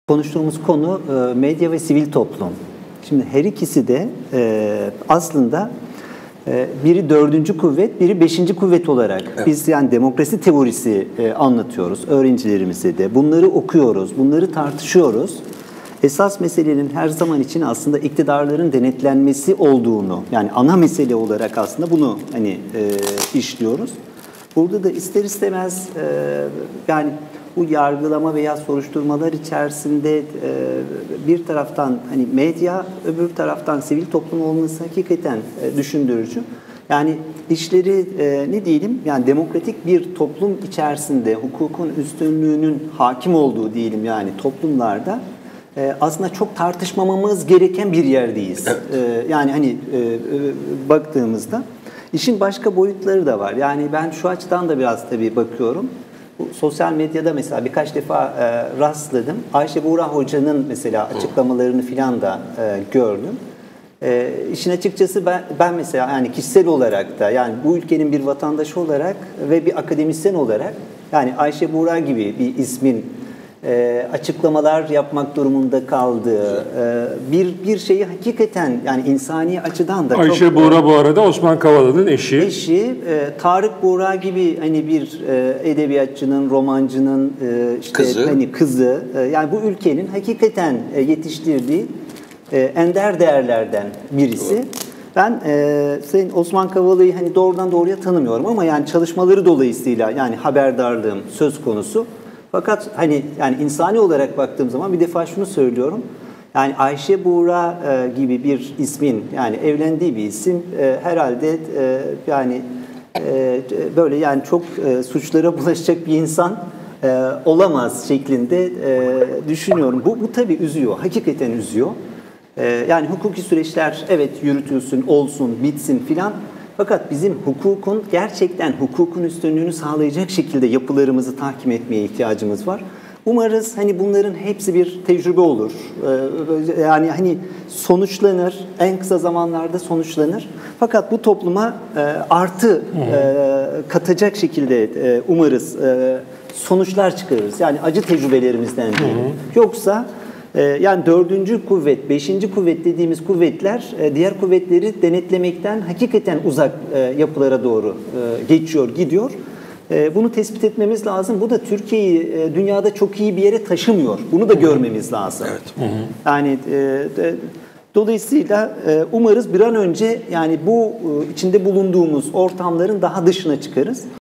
Konuştuğumuz konu medya ve sivil toplum. Şimdi her ikisi de aslında biri dördüncü kuvvet, biri beşinci kuvvet olarak biz yani demokrasi teorisi anlatıyoruz öğrencilerimize de. Bunları okuyoruz, bunları tartışıyoruz. Esas meselenin her zaman için aslında iktidarların denetlenmesi olduğunu, yani ana mesele olarak aslında bunu işliyoruz. Burada da ister istemez yani bu yargılama veya soruşturmalar içerisinde bir taraftan hani medya, öbür taraftan sivil toplum olması hakikaten düşündürücü. Yani işleri ne diyelim, yani demokratik bir toplum içerisinde hukukun üstünlüğünün hakim olduğu diyelim yani toplumlarda aslında çok tartışmamamız gereken bir yerdeyiz. Evet. Yani hani baktığımızda işin başka boyutları da var. Yani ben şu açıdan da biraz tabii bakıyorum. Bu sosyal medyada mesela birkaç defa rastladım. Ayşe Buğra Hoca'nın mesela açıklamalarını filan da gördüm. İşin açıkçası ben mesela yani kişisel olarak da yani bu ülkenin bir vatandaşı olarak ve bir akademisyen olarak yani Ayşe Buğra gibi bir ismin açıklamalar yapmak durumunda kaldığı bir şeyi hakikaten yani insani açıdan da Ayşe Buğra bu arada Osman Kavala'nın eşi. Tarık Buğra gibi hani bir edebiyatçının, romancının işte kızı. Yani bu ülkenin hakikaten yetiştirdiği ender değerlerden birisi. Evet. Ben Sayın Osman Kavala'yı hani doğrudan doğruya tanımıyorum ama yani çalışmaları dolayısıyla yani haberdarlığım söz konusu. Fakat hani yani insani olarak baktığım zaman bir defa şunu söylüyorum. Yani Ayşe Buğra gibi bir ismin yani evlendiği bir isim herhalde yani böyle yani çok suçlara bulaşacak bir insan olamaz şeklinde düşünüyorum. Bu tabii üzüyor. Hakikaten üzüyor. Yani hukuki süreçler evet yürütülsün, olsun, bitsin filan. Fakat bizim gerçekten hukukun üstünlüğünü sağlayacak şekilde yapılarımızı tahkim etmeye ihtiyacımız var. Umarız hani bunların hepsi bir tecrübe olur. Yani hani sonuçlanır, en kısa zamanlarda sonuçlanır. Fakat bu topluma artı katacak şekilde umarız sonuçlar çıkarırız. Yani acı tecrübelerimizden değil. Yoksa yani dördüncü kuvvet, beşinci kuvvet dediğimiz kuvvetler diğer kuvvetleri denetlemekten hakikaten uzak yapılara doğru gidiyor. Bunu tespit etmemiz lazım. Bu da Türkiye'yi dünyada çok iyi bir yere taşımıyor. Bunu da görmemiz lazım. Evet. Yani dolayısıyla umarız bir an önce yani bu içinde bulunduğumuz ortamların daha dışına çıkarız.